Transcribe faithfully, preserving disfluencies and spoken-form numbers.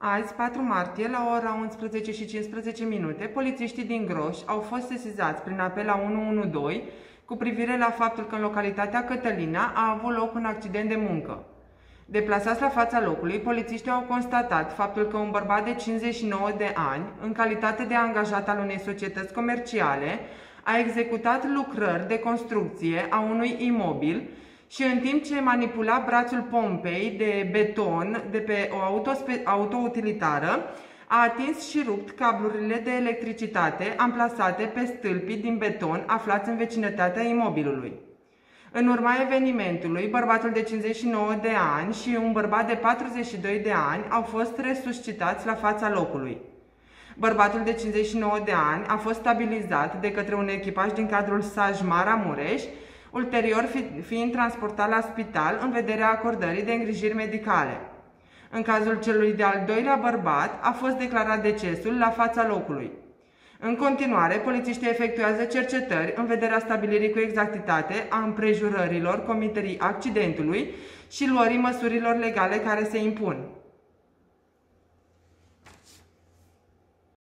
Azi, patru martie, la ora unsprezece și cincisprezece minute, polițiștii din Groș au fost sesizați prin apel la unu unu doi cu privire la faptul că în localitatea Cătălina a avut loc un accident de muncă. Deplasați la fața locului, polițiștii au constatat faptul că un bărbat de cincizeci și nouă de ani, în calitate de angajat al unei societăți comerciale, a executat lucrări de construcție a unui imobil și în timp ce manipula brațul pompei de beton de pe o autoutilitară, a atins și rupt cablurile de electricitate amplasate pe stâlpii din beton aflați în vecinătatea imobilului. În urma evenimentului, bărbatul de cincizeci și nouă de ani și un bărbat de patruzeci și doi de ani au fost resuscitați la fața locului. Bărbatul de cincizeci și nouă de ani a fost stabilizat de către un echipaj din cadrul S A J Maramureș, ulterior fiind transportat la spital în vederea acordării de îngrijiri medicale. În cazul celui de-al doilea bărbat a fost declarat decesul la fața locului. În continuare, polițiștii efectuează cercetări în vederea stabilirii cu exactitate a împrejurărilor comiterii accidentului și luării măsurilor legale care se impun.